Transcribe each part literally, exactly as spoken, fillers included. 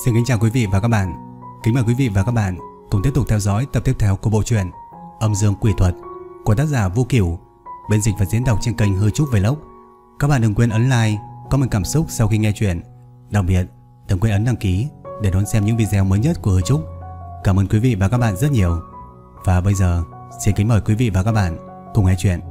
Xin kính chào quý vị và các bạn. Kính mời quý vị và các bạn cùng tiếp tục theo dõi tập tiếp theo của bộ truyện Âm Dương Quỷ Thuật của tác giả Vô Cửu, biên dịch và diễn đọc trên kênh Hư Trúc Vlog. Các bạn đừng quên ấn like, comment cảm xúc sau khi nghe chuyện. Đặc biệt, đừng quên ấn đăng ký để đón xem những video mới nhất của Hư Trúc. Cảm ơn quý vị và các bạn rất nhiều. Và bây giờ, xin kính mời quý vị và các bạn cùng nghe chuyện.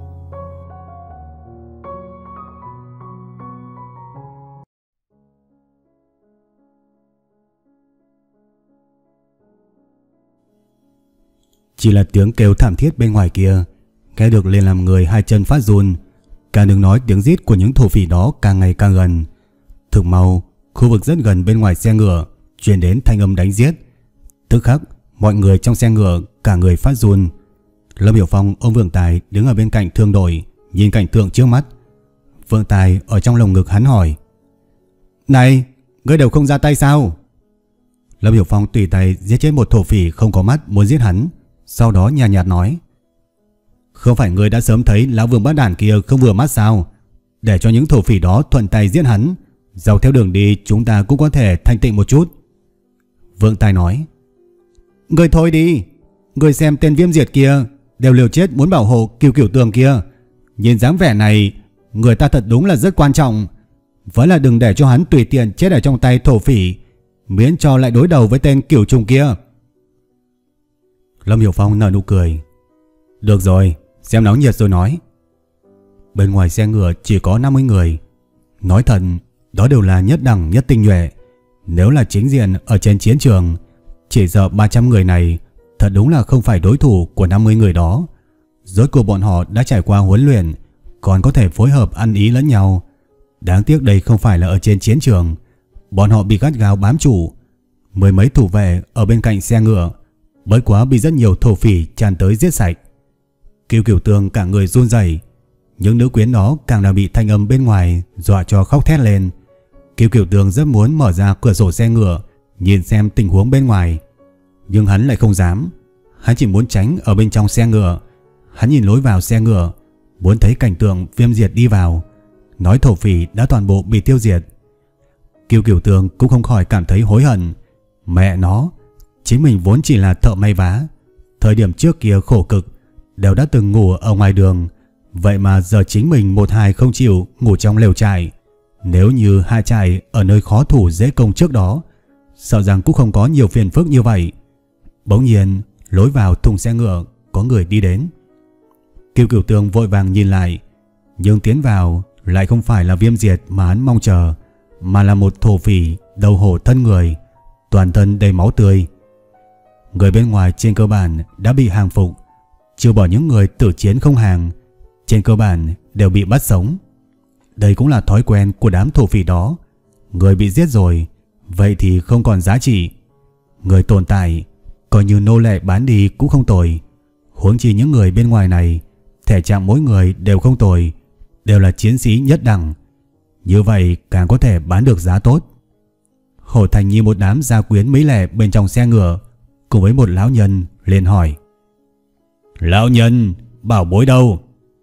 Chỉ là tiếng kêu thảm thiết bên ngoài kia nghe được liền làm người hai chân phát run. Càng đừng nói tiếng rít của những thổ phỉ đó càng ngày càng gần. Thực mau, khu vực rất gần bên ngoài xe ngựa truyền đến thanh âm đánh giết. Tức khắc, mọi người trong xe ngựa cả người phát run. Lâm Hiểu Phong ôm Vương Tài đứng ở bên cạnh thương đội, nhìn cảnh tượng trước mắt. Vương Tài ở trong lồng ngực hắn hỏi: "Này, ngươi đều không ra tay sao?" Lâm Hiểu Phong tùy tay giết chết một thổ phỉ không có mắt muốn giết hắn. Sau đó nhàn nhạt nói: "Không phải ngươi đã sớm thấy lão Vương Bát Đản kia không vừa mắt sao? Để cho những thổ phỉ đó thuận tay giết hắn, dọc theo đường đi chúng ta cũng có thể thanh tịnh một chút." Vương Tài nói: "Ngươi thôi đi, ngươi xem tên Viêm Diệt kia đều liều chết muốn bảo hộ Kiều Cửu Tường kia, nhìn dáng vẻ này người ta thật đúng là rất quan trọng. Vẫn là đừng để cho hắn tùy tiện chết ở trong tay thổ phỉ, miễn cho lại đối đầu với tên Cửu Trùng kia." Lâm Hiểu Phong nở nụ cười: "Được rồi, xem náo nhiệt rồi nói." Bên ngoài xe ngựa chỉ có năm mươi người. Nói thật, đó đều là nhất đẳng nhất tinh nhuệ. Nếu là chính diện ở trên chiến trường, chỉ sợ ba trăm người này thật đúng là không phải đối thủ của năm mươi người đó. Rốt cuộc bọn họ đã trải qua huấn luyện, còn có thể phối hợp ăn ý lẫn nhau. Đáng tiếc đây không phải là ở trên chiến trường. Bọn họ bị gắt gao bám trụ. Mười mấy thủ vệ ở bên cạnh xe ngựa bất quá bị rất nhiều thổ phỉ tràn tới giết sạch. Kiều Cửu Tường cả người run rẩy, những nữ quyến đó càng là bị thanh âm bên ngoài dọa cho khóc thét lên. Kiều Cửu Tường rất muốn mở ra cửa sổ xe ngựa nhìn xem tình huống bên ngoài, nhưng hắn lại không dám. Hắn chỉ muốn tránh ở bên trong xe ngựa. Hắn nhìn lối vào xe ngựa, muốn thấy cảnh tượng Viêm Diệt đi vào, nói thổ phỉ đã toàn bộ bị tiêu diệt. Kiều Cửu Tường cũng không khỏi cảm thấy hối hận. Mẹ nó, chính mình vốn chỉ là thợ may vá, thời điểm trước kia khổ cực, đều đã từng ngủ ở ngoài đường, vậy mà giờ chính mình một hai không chịu ngủ trong lều trại. Nếu như hai trại ở nơi khó thủ dễ công trước đó, sợ rằng cũng không có nhiều phiền phức như vậy. Bỗng nhiên, lối vào thùng xe ngựa có người đi đến. Kiều Cửu Tường vội vàng nhìn lại, nhưng tiến vào lại không phải là Viêm Diệt mà hắn mong chờ, mà là một thổ phỉ đầu hổ thân người, toàn thân đầy máu tươi. Người bên ngoài trên cơ bản đã bị hàng phục, trừ bỏ những người tử chiến không hàng, trên cơ bản đều bị bắt sống. Đây cũng là thói quen của đám thổ phỉ đó. Người bị giết rồi, vậy thì không còn giá trị. Người tồn tại, coi như nô lệ bán đi cũng không tồi. Huống chi những người bên ngoài này, thể trạng mỗi người đều không tồi, đều là chiến sĩ nhất đẳng. Như vậy càng có thể bán được giá tốt. Hổ Thành như một đám gia quyến mỹ lệ bên trong xe ngựa, cùng với một lão nhân liền hỏi: "Lão nhân, bảo bối đâu?"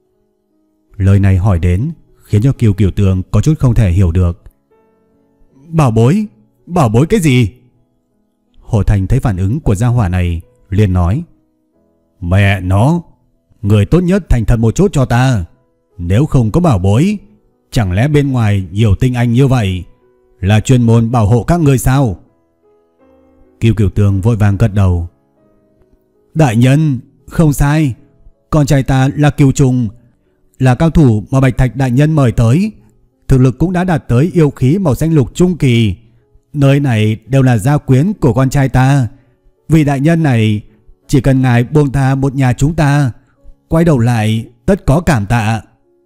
Lời này hỏi đến khiến cho Kiều Cửu Tường có chút không thể hiểu được. "Bảo bối? Bảo bối cái gì?" Hổ Thành thấy phản ứng của gia hỏa này liền nói: "Mẹ nó, người tốt nhất thành thật một chút cho ta. Nếu không có bảo bối, chẳng lẽ bên ngoài nhiều tinh anh như vậy là chuyên môn bảo hộ các ngươi sao?" Kiều Cửu Tường vội vàng gật đầu: "Đại nhân, không sai. Con trai ta là Kiều Trùng, là cao thủ mà Bạch Thạch đại nhân mời tới. Thực lực cũng đã đạt tới yêu khí màu xanh lục trung kỳ. Nơi này đều là gia quyến của con trai ta. Vì đại nhân này, chỉ cần ngài buông tha một nhà chúng ta, quay đầu lại tất có cảm tạ."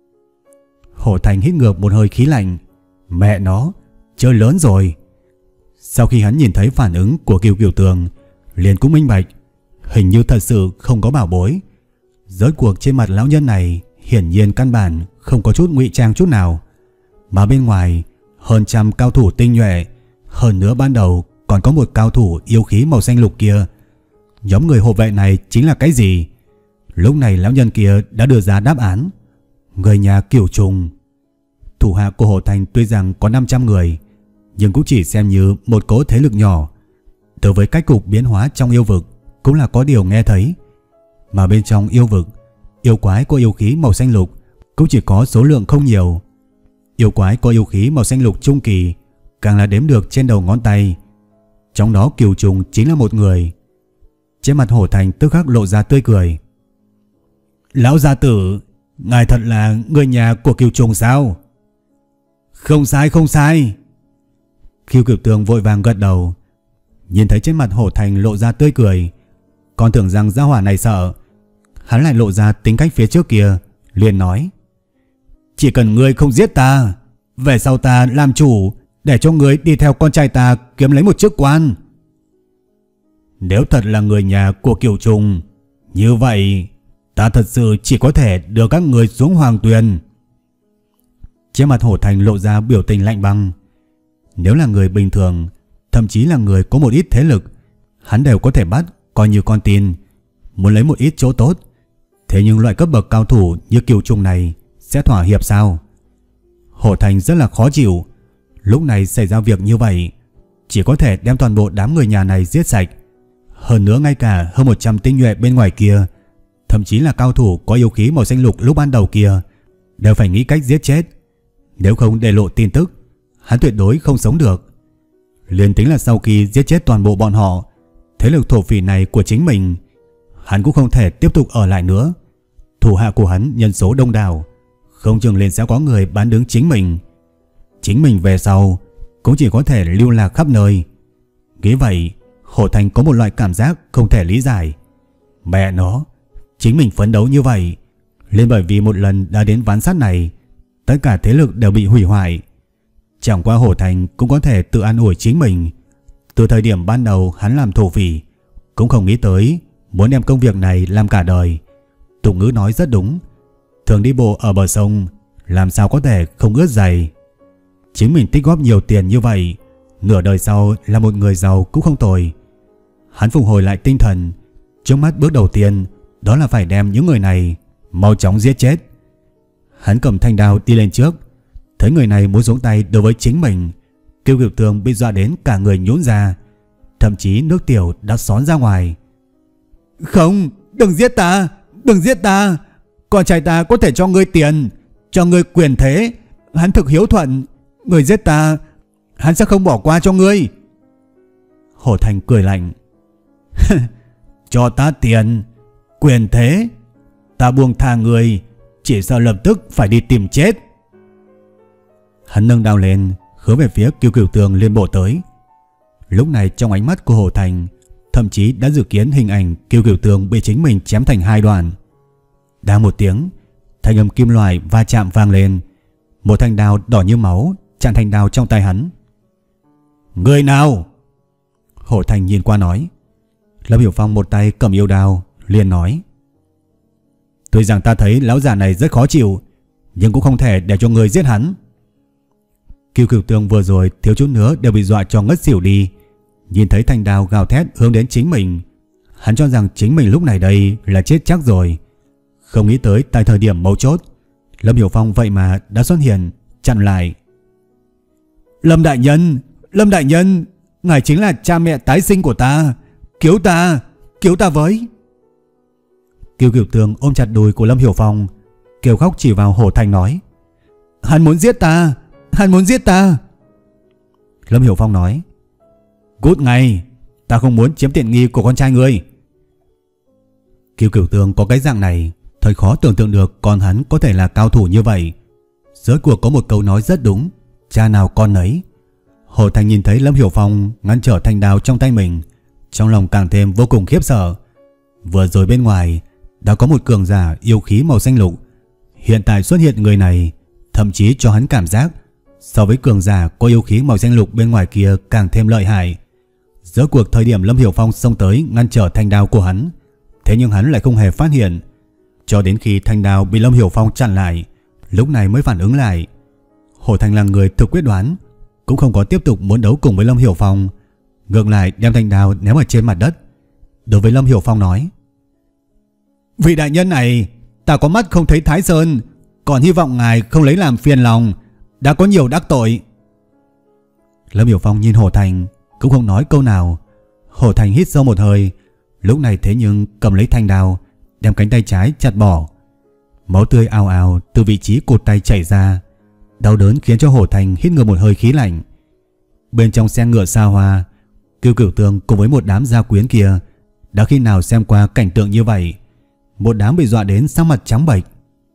Hổ Thành hít ngược một hơi khí lạnh. Mẹ nó, chơi lớn rồi. Sau khi hắn nhìn thấy phản ứng của Kiều Cửu Tường, liền cũng minh bạch, hình như thật sự không có bảo bối. Rốt cuộc trên mặt lão nhân này hiển nhiên căn bản không có chút ngụy trang chút nào, mà bên ngoài hơn trăm cao thủ tinh nhuệ, hơn nữa ban đầu còn có một cao thủ yêu khí màu xanh lục kia. Nhóm người hộ vệ này chính là cái gì? Lúc này lão nhân kia đã đưa ra đáp án: người nhà Kiều Trùng. Thủ hạ của Hổ Thành tuy rằng có năm trăm người, nhưng cũng chỉ xem như một cỗ thế lực nhỏ. Đối với cách cục biến hóa trong yêu vực cũng là có điều nghe thấy. Mà bên trong yêu vực, yêu quái có yêu khí màu xanh lục cũng chỉ có số lượng không nhiều. Yêu quái có yêu khí màu xanh lục trung kỳ càng là đếm được trên đầu ngón tay. Trong đó Kiều Trùng chính là một người. Trên mặt Hổ Thành tức khắc lộ ra tươi cười. Lão gia tử, ngài thật là người nhà của Kiều Trùng sao? Không sai không sai. Kiều Cửu Tường vội vàng gật đầu. Nhìn thấy trên mặt Hổ Thành lộ ra tươi cười, còn tưởng rằng gia hỏa này sợ, hắn lại lộ ra tính cách phía trước kia, liền nói: chỉ cần ngươi không giết ta, về sau ta làm chủ để cho ngươi đi theo con trai ta kiếm lấy một chức quan. Nếu thật là người nhà của Kiều Trùng, như vậy ta thật sự chỉ có thể đưa các người xuống Hoàng Tuyền. Trên mặt Hổ Thành lộ ra biểu tình lạnh băng. Nếu là người bình thường, thậm chí là người có một ít thế lực, hắn đều có thể bắt coi như con tin, muốn lấy một ít chỗ tốt. Thế nhưng loại cấp bậc cao thủ như Kiều Trùng này sẽ thỏa hiệp sao? Hổ Thành rất là khó chịu. Lúc này xảy ra việc như vậy, chỉ có thể đem toàn bộ đám người nhà này giết sạch. Hơn nữa ngay cả hơn một trăm tinh nhuệ bên ngoài kia, thậm chí là cao thủ có yêu khí màu xanh lục lúc ban đầu kia, đều phải nghĩ cách giết chết. Nếu không để lộ tin tức, hắn tuyệt đối không sống được. Liền tính là sau khi giết chết toàn bộ bọn họ, thế lực thổ phỉ này của chính mình, hắn cũng không thể tiếp tục ở lại nữa. Thủ hạ của hắn nhân số đông đảo, không chừng liền sẽ có người bán đứng chính mình. Chính mình về sau cũng chỉ có thể lưu lạc khắp nơi. Nghĩ vậy, Hổ Thành có một loại cảm giác không thể lý giải. Mẹ nó, chính mình phấn đấu như vậy, liền bởi vì một lần đã đến ván sắt này, tất cả thế lực đều bị hủy hoại. Chẳng qua Hổ Thành cũng có thể tự an ủi chính mình. Từ thời điểm ban đầu hắn làm thổ phỉ, cũng không nghĩ tới muốn đem công việc này làm cả đời. Tục ngữ nói rất đúng, thường đi bộ ở bờ sông, làm sao có thể không ướt giày. Chính mình tích góp nhiều tiền như vậy, nửa đời sau là một người giàu cũng không tồi. Hắn phục hồi lại tinh thần. Trước mắt bước đầu tiên đó là phải đem những người này mau chóng giết chết. Hắn cầm thanh đao đi lên trước, thấy người này muốn xuống tay đối với chính mình, Kiều Cửu Tường bị dọa đến cả người nhũn ra, thậm chí nước tiểu đã xón ra ngoài. Không, đừng giết ta, đừng giết ta. Con trai ta có thể cho ngươi tiền, cho ngươi quyền thế, hắn thực hiếu thuận. Ngươi giết ta, hắn sẽ không bỏ qua cho ngươi. Hổ Thành cười lạnh. Cho ta tiền, quyền thế, ta buông tha người, chỉ sợ lập tức phải đi tìm chết. Hắn nâng đao lên, hướng về phía Kiều Cửu Tường liên bộ tới. Lúc này trong ánh mắt của Hổ Thành thậm chí đã dự kiến hình ảnh Kiều Cửu Tường bị chính mình chém thành hai đoạn. Đang một tiếng, thanh âm kim loại va chạm vang lên, một thanh đao đỏ như máu chặn thanh đao trong tay hắn. Người nào? Hổ Thành nhìn qua nói. Lâm Hiểu Phong một tay cầm yêu đao, liền nói: tuy rằng ta thấy lão già này rất khó chịu, nhưng cũng không thể để cho người giết hắn. Kiều Cửu Tường vừa rồi thiếu chút nữa đều bị dọa cho ngất xỉu đi. Nhìn thấy thanh đao gào thét hướng đến chính mình, hắn cho rằng chính mình lúc này đây là chết chắc rồi. Không nghĩ tới tại thời điểm mấu chốt, Lâm Hiểu Phong vậy mà đã xuất hiện chặn lại. Lâm đại nhân, Lâm đại nhân, ngài chính là cha mẹ tái sinh của ta, cứu ta, cứu ta với. Kiều Cửu Tường ôm chặt đùi của Lâm Hiểu Phong, kêu khóc chỉ vào Hổ Thành nói: hắn muốn giết ta, hắn muốn giết ta. Lâm Hiểu Phong nói: cút ngay, ta không muốn chiếm tiện nghi của con trai ngươi. Kiều Cửu Tường có cái dạng này, thật khó tưởng tượng được con hắn có thể là cao thủ như vậy. Rốt cuộc có một câu nói rất đúng, cha nào con nấy. Hổ Thành nhìn thấy Lâm Hiểu Phong ngăn trở thanh đao trong tay mình, trong lòng càng thêm vô cùng khiếp sợ. Vừa rồi bên ngoài đã có một cường giả yêu khí màu xanh lục, hiện tại xuất hiện người này, thậm chí cho hắn cảm giác so với cường giả có yêu khí màu xanh lục bên ngoài kia càng thêm lợi hại. Rốt cuộc thời điểm Lâm Hiểu Phong xông tới ngăn trở thanh đao của hắn, thế nhưng hắn lại không hề phát hiện. Cho đến khi thanh đao bị Lâm Hiểu Phong chặn lại, lúc này mới phản ứng lại. Hổ Thành là người thực quyết đoán, cũng không có tiếp tục muốn đấu cùng với Lâm Hiểu Phong, ngược lại đem thanh đao ném ở trên mặt đất. Đối với Lâm Hiểu Phong nói: vị đại nhân này, ta có mắt không thấy Thái Sơn, còn hy vọng ngài không lấy làm phiền lòng, đã có nhiều đắc tội. Lâm Hiểu Phong nhìn Hồ Thành cũng không nói câu nào. Hồ Thành hít sâu một hơi, lúc này thế nhưng cầm lấy thanh đao, đem cánh tay trái chặt bỏ. Máu tươi ào ào từ vị trí cột tay chảy ra, đau đớn khiến cho Hồ Thành hít ngược một hơi khí lạnh. Bên trong xe ngựa xa hoa, Kiều Cửu Tường cùng với một đám gia quyến kia đã khi nào xem qua cảnh tượng như vậy, một đám bị dọa đến sắc mặt trắng bệch.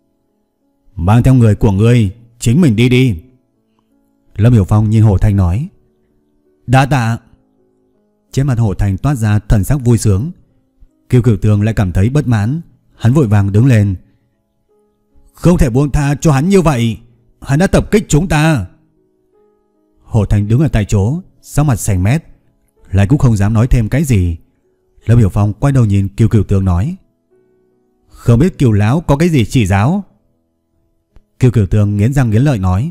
Mang theo người của ngươi, chính mình đi đi. Lâm Hiểu Phong nhìn Hồ Thành nói. Đa tạ. Trên mặt Hồ Thành toát ra thần sắc vui sướng. Kiều Cửu Tường lại cảm thấy bất mãn, hắn vội vàng đứng lên. Không thể buông tha cho hắn như vậy, hắn đã tập kích chúng ta. Hồ Thành đứng ở tại chỗ, sắc mặt xanh mét, lại cũng không dám nói thêm cái gì. Lâm Hiểu Phong quay đầu nhìn Kiều Cửu Tường nói. Không biết Kiều lão có cái gì chỉ giáo? Kiều Cửu Tường nghiến răng nghiến lợi nói.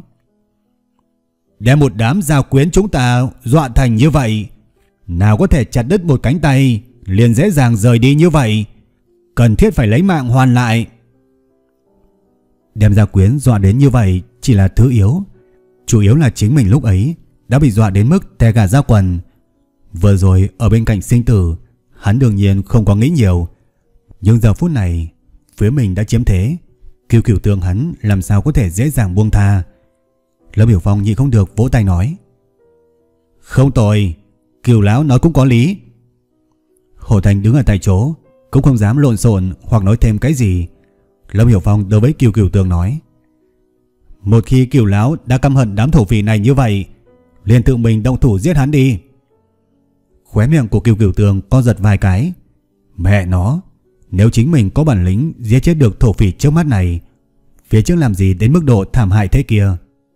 Đem một đám gia quyến chúng ta dọa thành như vậy, nào có thể chặt đứt một cánh tay liền dễ dàng rời đi như vậy, cần thiết phải lấy mạng hoàn lại. Đem gia quyến dọa đến như vậy chỉ là thứ yếu, chủ yếu là chính mình lúc ấy đã bị dọa đến mức tè cả da quần. Vừa rồi ở bên cạnh sinh tử, hắn đương nhiên không có nghĩ nhiều, nhưng giờ phút này phía mình đã chiếm thế, Kiều Cửu Tường hắn làm sao có thể dễ dàng buông tha. Lâm Hiểu Phong nhịn không được vỗ tay nói. Không tồi, Kiều lão nói cũng có lý. Hồ Thành đứng ở tại chỗ, cũng không dám lộn xộn hoặc nói thêm cái gì. Lâm Hiểu Phong đối với Kiều Cửu Tường nói. Một khi Kiều lão đã căm hận đám thổ phỉ này như vậy, liền tự mình động thủ giết hắn đi. Khóe miệng của Kiều Cửu Tường co giật vài cái. Mẹ nó, nếu chính mình có bản lĩnh giết chết được thổ phỉ trước mắt này, phía trước làm gì đến mức độ thảm hại thế kia.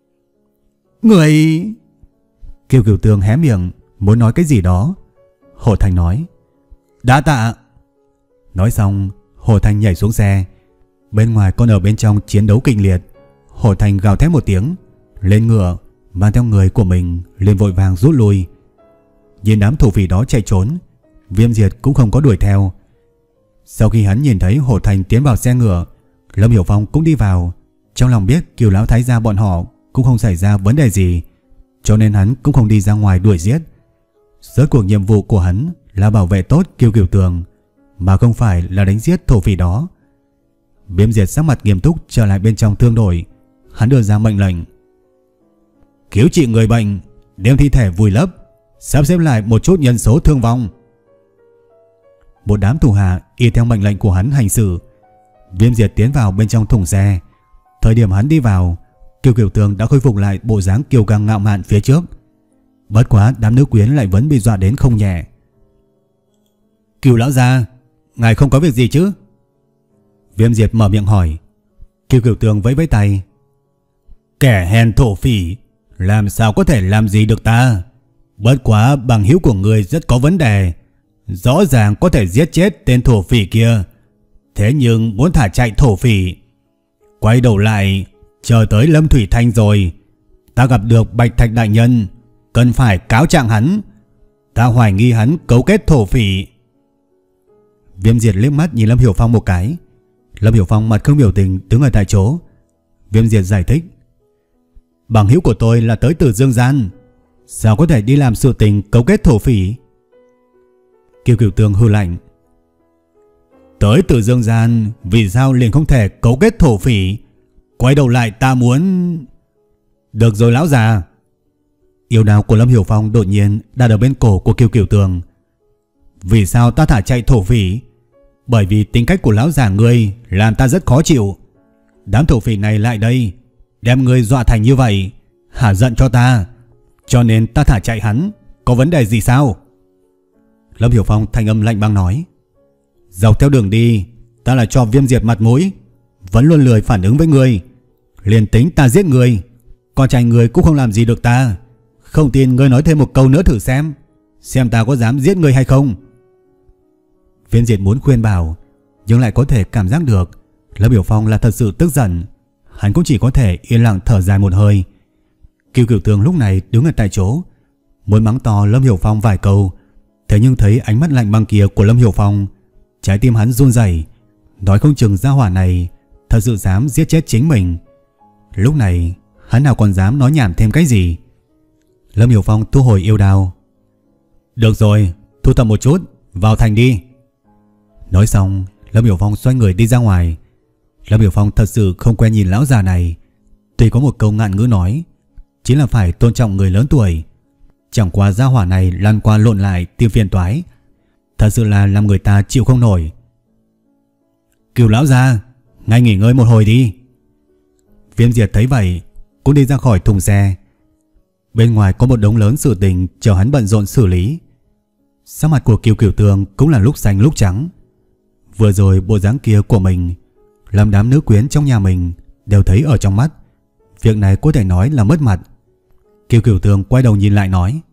Người... Kiều Cửu Tường hé miệng muốn nói cái gì đó. Hồ Thành nói. Đã tạ. Nói xong, Hồ Thành nhảy xuống xe. Bên ngoài còn ở bên trong chiến đấu kịch liệt. Hồ Thành gào thét một tiếng, lên ngựa, mang theo người của mình liền vội vàng rút lui. Nhìn đám thổ phỉ đó chạy trốn, Viêm Diệt cũng không có đuổi theo. Sau khi hắn nhìn thấy Hồ Thành tiến vào xe ngựa, Lâm Hiểu Phong cũng đi vào. Trong lòng biết Kiều lão thái gia bọn họ cũng không xảy ra vấn đề gì, cho nên hắn cũng không đi ra ngoài đuổi giết. Rốt cuộc nhiệm vụ của hắn là bảo vệ tốt Kiều Cửu Tường, mà không phải là đánh giết thổ phỉ đó. Viêm Diệt sắc mặt nghiêm túc trở lại bên trong thương đội. Hắn đưa ra mệnh lệnh. Cứu trị người bệnh, đem thi thể vùi lấp, sắp xếp lại một chút nhân số thương vong. Một đám thủ hạ y theo mệnh lệnh của hắn hành xử. Viêm Diệt tiến vào bên trong thùng xe. Thời điểm hắn đi vào, Kiều Cửu Tường đã khôi phục lại bộ dáng kiêu căng ngạo mạn phía trước. Bất quá đám nữ quyến lại vẫn bị dọa đến không nhẹ. Kiều lão gia, ngài không có việc gì chứ? Viêm Diệt mở miệng hỏi. Kiều Cửu Tường vẫy vẫy tay. Kẻ hèn thổ phỉ, làm sao có thể làm gì được ta? Bất quá bằng hữu của người rất có vấn đề, rõ ràng có thể giết chết tên thổ phỉ kia, thế nhưng muốn thả chạy thổ phỉ. Quay đầu lại, chờ tới Lâm Thủy Thanh rồi, ta gặp được Bạch Thạch đại nhân, cần phải cáo trạng hắn. Ta hoài nghi hắn cấu kết thổ phỉ. Viêm Diệt liếc mắt nhìn Lâm Hiểu Phong một cái. Lâm Hiểu Phong mặt không biểu tình đứng ở tại chỗ. Viêm Diệt giải thích. Bằng hữu của tôi là tới từ Dương Gian, sao có thể đi làm sự tình cấu kết thổ phỉ? Kiều Cửu Tường hừ lạnh. Tới từ Dương Gian, vì sao liền không thể cấu kết thổ phỉ? Quay đầu lại ta muốn... Được rồi lão già. Yêu đao của Lâm Hiểu Phong đột nhiên đặt ở bên cổ của Kiều Cửu Tường. Vì sao ta thả chạy thổ phỉ? Bởi vì tính cách của lão già ngươi làm ta rất khó chịu. Đám thổ phỉ này lại đây, đem ngươi dọa thành như vậy, hả giận cho ta, cho nên ta thả chạy hắn. Có vấn đề gì sao? Lâm Hiểu Phong thanh âm lạnh băng nói. Dọc theo đường đi, ta là cho Viêm Diệt mặt mũi, vẫn luôn lười phản ứng với ngươi. Liền tính ta giết ngươi, con trai ngươi cũng không làm gì được ta. Không tin ngươi nói thêm một câu nữa thử xem, xem ta có dám giết ngươi hay không. Viêm Diệt muốn khuyên bảo, nhưng lại có thể cảm giác được Lâm Hiểu Phong là thật sự tức giận. Hắn cũng chỉ có thể yên lặng thở dài một hơi. Kiều Cửu Tường lúc này đứng ở tại chỗ, muốn mắng to Lâm Hiểu Phong vài câu, thế nhưng thấy ánh mắt lạnh băng kia của Lâm Hiểu Phong, trái tim hắn run rẩy, nói không chừng gia hỏa này thật sự dám giết chết chính mình. Lúc này hắn nào còn dám nói nhảm thêm cái gì. Lâm Hiểu Phong thu hồi yêu đao. Được rồi, thu thập một chút, vào thành đi. Nói xong, Lâm Hiểu Phong xoay người đi ra ngoài. Lâm Hiểu Phong thật sự không quen nhìn lão già này. Tuy có một câu ngạn ngữ nói, chính là phải tôn trọng người lớn tuổi. Chẳng qua gia hỏa này lăn qua lộn lại tìm phiền toái, thật sự là làm người ta chịu không nổi. Cửu lão gia, ngay nghỉ ngơi một hồi đi. Viêm Diệt thấy vậy cũng đi ra khỏi thùng xe. Bên ngoài có một đống lớn sự tình chờ hắn bận rộn xử lý. Sắc mặt của Kiều Cửu Tường cũng là lúc xanh lúc trắng. Vừa rồi bộ dáng kia của mình làm đám nữ quyến trong nhà mình đều thấy ở trong mắt. Việc này có thể nói là mất mặt. Kiều Cửu Tường quay đầu nhìn lại nói,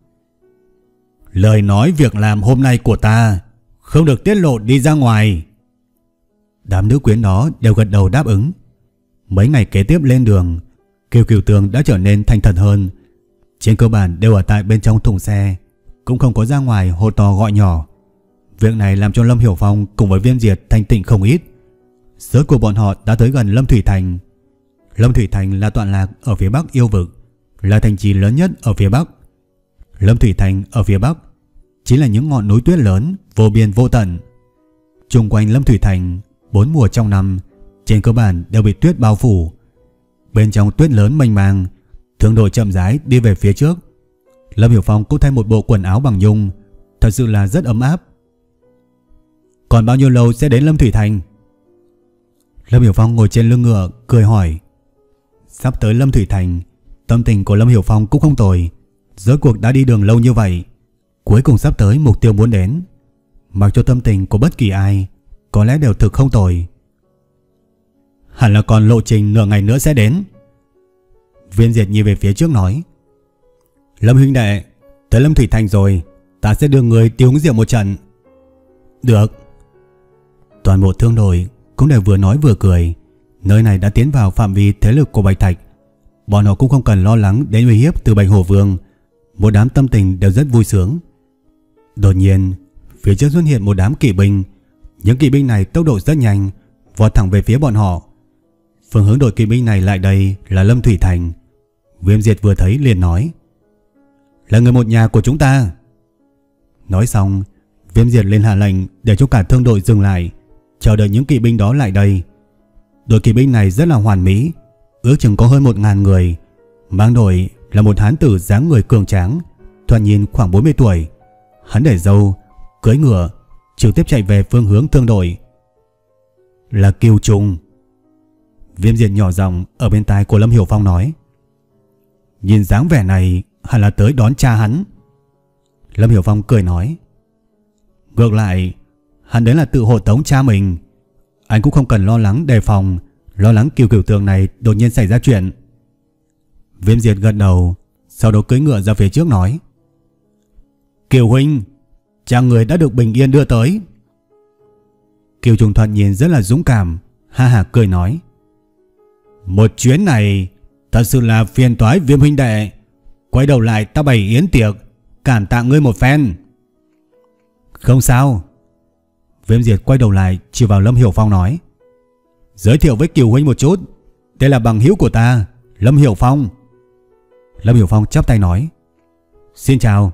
lời nói việc làm hôm nay của ta không được tiết lộ đi ra ngoài. Đám nữ quyến đó đều gật đầu đáp ứng. Mấy ngày kế tiếp lên đường, Kiều Cửu Tường đã trở nên thành thật hơn. Trên cơ bản đều ở tại bên trong thùng xe, cũng không có ra ngoài hô to gọi nhỏ. Việc này làm cho Lâm Hiểu Phong cùng với Viêm Diệt thanh tịnh không ít. Rốt cuộc bọn họ đã tới gần Lâm Thủy Thành. Lâm Thủy Thành là tọa lạc ở phía bắc yêu vực, là thành trì lớn nhất ở phía bắc. Lâm Thủy Thành ở phía bắc chính là những ngọn núi tuyết lớn vô biên vô tận. Chung quanh Lâm Thủy Thành, bốn mùa trong năm trên cơ bản đều bị tuyết bao phủ. Bên trong tuyết lớn mênh mang, thương đội chậm rãi đi về phía trước. Lâm Hiểu Phong cũng thay một bộ quần áo bằng nhung, thật sự là rất ấm áp. Còn bao nhiêu lâu sẽ đến Lâm Thủy Thành? Lâm Hiểu Phong ngồi trên lưng ngựa cười hỏi. Sắp tới Lâm Thủy Thành, tâm tình của Lâm Hiểu Phong cũng không tồi. Rốt cuộc đã đi đường lâu như vậy, cuối cùng sắp tới mục tiêu muốn đến. Mặc cho tâm tình của bất kỳ ai có lẽ đều thực không tồi. Hẳn là còn lộ trình nửa ngày nữa sẽ đến. Viên Diệt nhìn về phía trước nói, Lâm huynh đệ, tới Lâm Thủy Thành rồi, ta sẽ đưa người đi uống rượu một trận. Được. Toàn bộ thương đội cũng đều vừa nói vừa cười. Nơi này đã tiến vào phạm vi thế lực của Bạch Thạch, bọn họ cũng không cần lo lắng đến uy hiếp từ Bạch Hổ Vương. Một đám tâm tình đều rất vui sướng. Đột nhiên, phía trước xuất hiện một đám kỵ binh. Những kỵ binh này tốc độ rất nhanh, vọt thẳng về phía bọn họ. Phương hướng đội kỵ binh này lại đây là Lâm Thủy Thành. Viêm Diệt vừa thấy liền nói, là người một nhà của chúng ta. Nói xong, Viêm Diệt lên hạ lệnh để cho cả thương đội dừng lại, chờ đợi những kỵ binh đó lại đây. Đội kỵ binh này rất là hoàn mỹ, ước chừng có hơn một ngàn người. Mang đội là một hán tử dáng người cường tráng, thoạt nhìn khoảng bốn mươi tuổi. Hắn để râu, cưỡi ngựa, trực tiếp chạy về phương hướng thương đội. Là Kiều Trùng. Viêm Diệt nhỏ giọng ở bên tai của Lâm Hiểu Phong nói, nhìn dáng vẻ này hẳn là tới đón cha hắn. Lâm Hiểu Phong cười nói, ngược lại, hắn đến là tự hộ tống cha mình. Anh cũng không cần lo lắng đề phòng, lo lắng Kiều Cửu Tường này đột nhiên xảy ra chuyện. Viêm Diệt gật đầu, sau đó cưỡi ngựa ra phía trước nói, Kiều huynh, cha người đã được bình yên đưa tới. Kiều Trùng thoạt nhìn rất là dũng cảm, ha hả cười nói, một chuyến này thật sự là phiền toái Viêm huynh đệ. Quay đầu lại ta bày yến tiệc, cảm tạ ngươi một phen. Không sao. Viêm Diệt quay đầu lại chỉ vào Lâm Hiểu Phong nói, giới thiệu với Kiều huynh một chút, đây là bằng hữu của ta, Lâm Hiểu Phong. Lâm Hiểu Phong chắp tay nói, xin chào.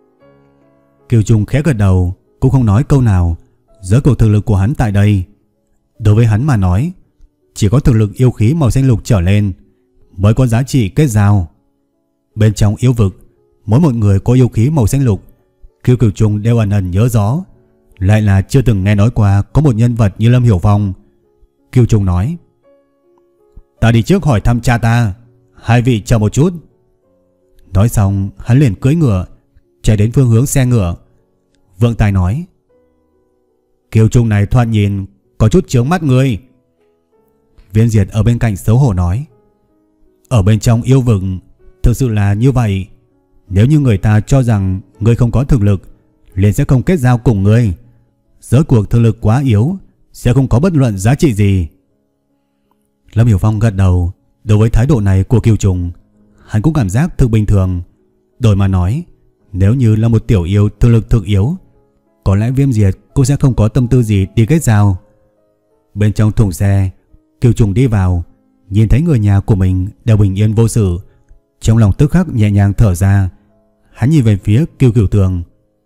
Kiều Trùng khẽ gật đầu, cũng không nói câu nào. Giới cuộc thực lực của hắn tại đây, đối với hắn mà nói, chỉ có thực lực yêu khí màu xanh lục trở lên mới có giá trị kết giao. Bên trong yêu vực, mỗi một người có yêu khí màu xanh lục, Kiều Cửu Trùng đều ẩn ẩn nhớ rõ, lại là chưa từng nghe nói qua có một nhân vật như Lâm Hiểu Phong. Kiều Trùng nói, ta đi trước hỏi thăm cha ta, hai vị chờ một chút. Nói xong, hắn liền cưỡi ngựa chạy đến phương hướng xe ngựa. Vượng Tài nói, Kiều Trùng này thoạt nhìn có chút chướng mắt ngươi. Viên Diệt ở bên cạnh xấu hổ nói, ở bên trong yêu vực thực sự là như vậy. Nếu như người ta cho rằng ngươi không có thực lực, liền sẽ không kết giao cùng ngươi. Rốt cuộc thực lực quá yếu, sẽ không có bất luận giá trị gì. Lâm Hiểu Phong gật đầu. Đối với thái độ này của Kiều Trùng, hắn cũng cảm giác thực bình thường. Đổi mà nói, nếu như là một tiểu yêu thực lực thực yếu, có lẽ Viêm Diệt cũng sẽ không có tâm tư gì đi kết giao. Bên trong thùng xe, Kiều Trùng đi vào, nhìn thấy người nhà của mình đều bình yên vô sự, trong lòng tức khắc nhẹ nhàng thở ra, Hắn nhìn về phía Kiều Cửu Tường.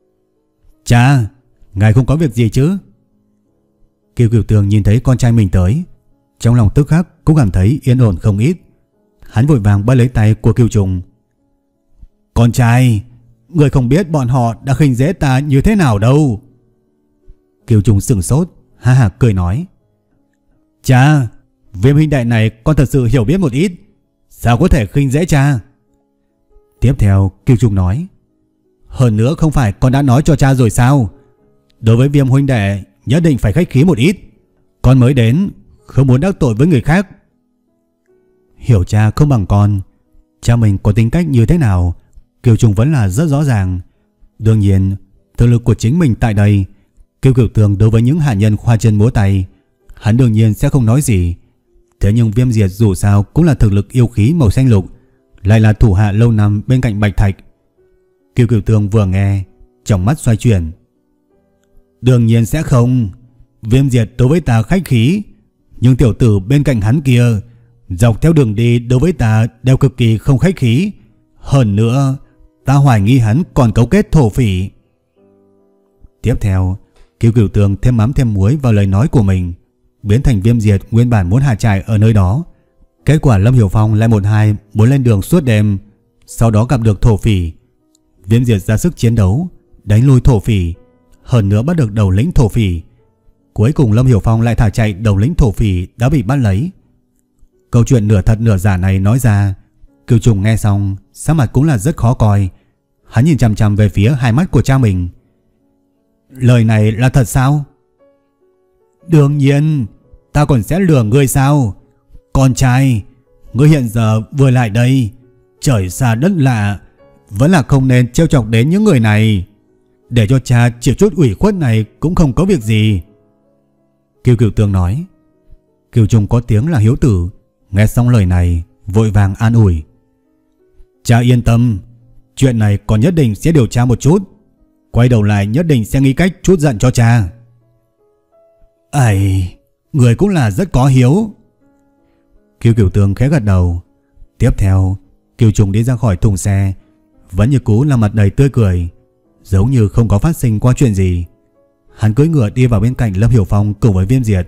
Cha, ngài không có việc gì chứ? Kiều Cửu Tường nhìn thấy con trai mình tới, trong lòng tức khắc cũng cảm thấy yên ổn không ít. Hắn vội vàng bắt lấy tay của Kiều Trùng. Con trai, người không biết bọn họ đã khinh dễ ta như thế nào đâu. Kiều Trùng sửng sốt, ha ha cười nói. Cha, Viêm huynh đệ này con thật sự hiểu biết một ít, sao có thể khinh dễ cha? Tiếp theo Kiều Trùng nói. Hơn nữa không phải con đã nói cho cha rồi sao? Đối với Viêm huynh đệ nhất định phải khách khí một ít. Con mới đến, không muốn đắc tội với người khác. Hiểu cha không bằng con, cha mình có tính cách như thế nào, Kiều Trùng vẫn là rất rõ ràng. Đương nhiên, thực lực của chính mình tại đây, Kiều Cửu Tường đối với những hạ nhân khoa chân múa tay, hắn đương nhiên sẽ không nói gì. Thế nhưng Viêm Diệt dù sao cũng là thực lực yêu khí màu xanh lục, lại là thủ hạ lâu năm bên cạnh Bạch Thạch. Kiều Cửu Tường vừa nghe, trong mắt xoay chuyển. Đương nhiên sẽ không. Viêm Diệt đối với ta khách khí, nhưng tiểu tử bên cạnh hắn kia dọc theo đường đi đối với ta đều cực kỳ không khách khí. Hơn nữa, ta hoài nghi hắn còn cấu kết thổ phỉ. Tiếp theo, Kiều Cửu Tường thêm mắm thêm muối vào lời nói của mình, biến thành Viêm Diệt nguyên bản muốn hạ trại ở nơi đó. Kết quả Lâm Hiểu Phong lại một hai muốn lên đường suốt đêm, sau đó gặp được thổ phỉ. Viêm Diệt ra sức chiến đấu, đánh lui thổ phỉ, hơn nữa bắt được đầu lĩnh thổ phỉ. Cuối cùng Lâm Hiểu Phong lại thả chạy đầu lĩnh thổ phỉ đã bị bắt lấy. Câu chuyện nửa thật nửa giả này nói ra, Kiều Trùng nghe xong, sắc mặt cũng là rất khó coi. Hắn nhìn chằm chằm về phía hai mắt của cha mình. Lời này là thật sao? Đương nhiên, ta còn sẽ lừa ngươi sao? Con trai, ngươi hiện giờ vừa lại đây, trời xa đất lạ, vẫn là không nên trêu chọc đến những người này. Để cho cha chịu chút ủy khuất này cũng không có việc gì. Kiều Cửu Tường nói. Kiều Trùng có tiếng là hiếu tử, nghe xong lời này vội vàng an ủi. Cha yên tâm, chuyện này còn nhất định sẽ điều tra một chút, quay đầu lại nhất định sẽ nghĩ cách trút giận cho cha. Ây, người cũng là rất có hiếu. Kiều Cửu Tường khẽ gật đầu. Tiếp theo, Kiều Trùng đi ra khỏi thùng xe, vẫn như cũ là mặt đầy tươi cười, giống như không có phát sinh qua chuyện gì. Hắn cưỡi ngựa đi vào bên cạnh Lâm Hiểu Phong cùng với Viêm Diệt.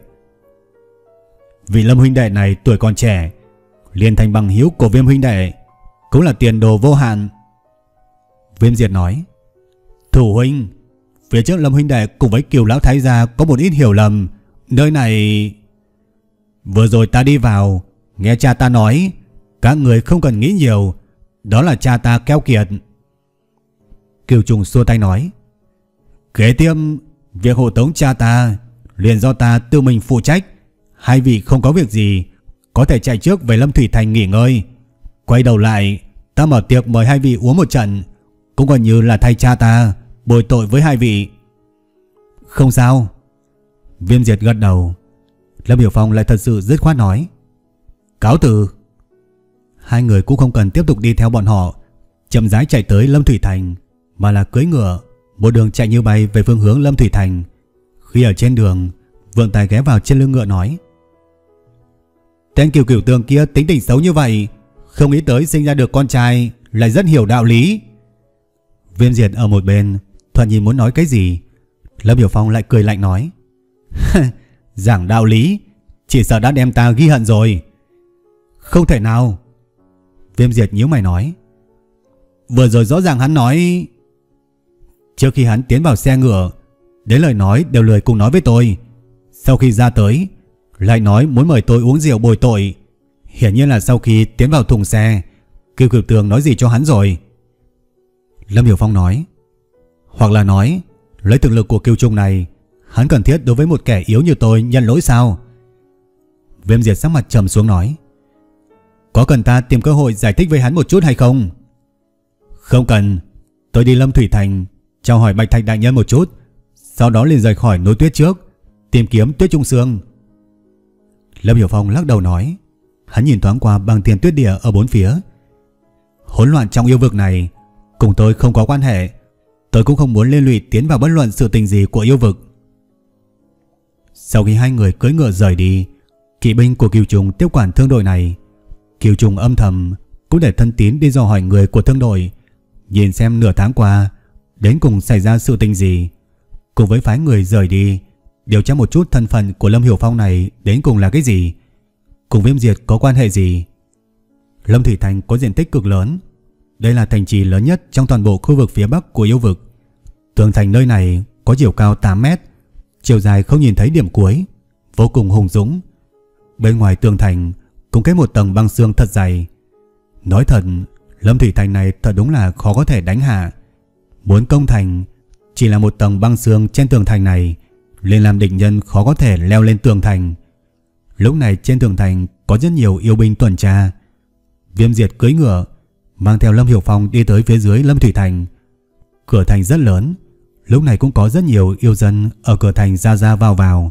Vị Lâm huynh đệ này tuổi còn trẻ, liền thành bằng hữu của Viêm huynh đệ, cũng là tiền đồ vô hạn. Viêm Diệt nói. Thủ huynh, phía trước Lâm huynh đệ cùng với Kiều lão thái gia có một ít hiểu lầm. Nơi này... Vừa rồi ta đi vào, nghe cha ta nói, các người không cần nghĩ nhiều, đó là cha ta keo kiệt. Kiều Trùng xua tay nói. Kế tiếp, việc hộ tống cha ta liền do ta tự mình phụ trách. Hai vị không có việc gì, có thể chạy trước về Lâm Thủy Thành nghỉ ngơi. Quay đầu lại, ta mở tiệc mời hai vị uống một trận, cũng coi như là thay cha ta bồi tội với hai vị. Không sao. Viêm Diệt gật đầu. Lâm Hiểu Phong lại thật sự dứt khoát nói. Cáo từ. Hai người cũng không cần tiếp tục đi theo bọn họ, chậm rãi chạy tới Lâm Thủy Thành, mà là cưỡi ngựa một đường chạy như bay về phương hướng Lâm Thủy Thành. Khi ở trên đường, Vượng Tài ghé vào trên lưng ngựa nói. Tên Kiều Cửu Tường kia tính tình xấu như vậy, không nghĩ tới sinh ra được con trai lại rất hiểu đạo lý. Viêm Diệt ở một bên thoạt nhìn muốn nói cái gì, Lâm Hiểu Phong lại cười lạnh nói. Giảng đạo lý, chỉ sợ đã đem ta ghi hận rồi. Không thể nào. Viêm Diệt nhíu mày nói. Vừa rồi rõ ràng hắn nói... Trước khi hắn tiến vào xe ngựa, đến lời nói đều lười cùng nói với tôi. Sau khi ra tới, lại nói muốn mời tôi uống rượu bồi tội. Hiển nhiên là sau khi tiến vào thùng xe, Kiều Cửu Tường nói gì cho hắn rồi. Lâm Hiểu Phong nói. Hoặc là nói, lấy thực lực của Kiều Trùng này, hắn cần thiết đối với một kẻ yếu như tôi nhận lỗi sao? Viêm Diệt sắc mặt trầm xuống nói. Có cần ta tìm cơ hội giải thích với hắn một chút hay không? Không cần, tôi đi Lâm Thủy Thành chào hỏi Bạch Thạch đại nhân một chút, sau đó liền rời khỏi núi tuyết trước, tìm kiếm Tuyết Trung Sương. Lâm Hiểu Phong lắc đầu nói. Hắn nhìn thoáng qua băng thiên tuyết địa ở bốn phía. Hỗn loạn trong yêu vực này cùng tôi không có quan hệ, tôi cũng không muốn liên lụy tiến vào bất luận sự tình gì của yêu vực. Sau khi hai người cưỡi ngựa rời đi, kỵ binh của Kiều Trùng tiếp quản thương đội này. Kiều Trùng âm thầm cũng để thân tín đi dò hỏi người của thương đội, nhìn xem nửa tháng qua đến cùng xảy ra sự tình gì, cùng với phái người rời đi điều tra một chút thân phận của Lâm Hiểu Phong này đến cùng là cái gì, cùng Viêm Diệt có quan hệ gì. Lâm Thủy Thành có diện tích cực lớn, đây là thành trì lớn nhất trong toàn bộ khu vực phía bắc của yêu vực. Tường thành nơi này có chiều cao tám mét, chiều dài không nhìn thấy điểm cuối, vô cùng hùng dũng. Bên ngoài tường thành cũng kết một tầng băng xương thật dày. Nói thật, Lâm Thủy Thành này thật đúng là khó có thể đánh hạ. Muốn công thành, chỉ là một tầng băng xương trên tường thành này liền làm địch nhân khó có thể leo lên tường thành. Lúc này trên tường thành có rất nhiều yêu binh tuần tra. Viêm Diệt cưỡi ngựa mang theo Lâm Hiểu Phong đi tới phía dưới Lâm Thủy Thành. Cửa thành rất lớn, lúc này cũng có rất nhiều yêu dân ở cửa thành ra ra vào vào.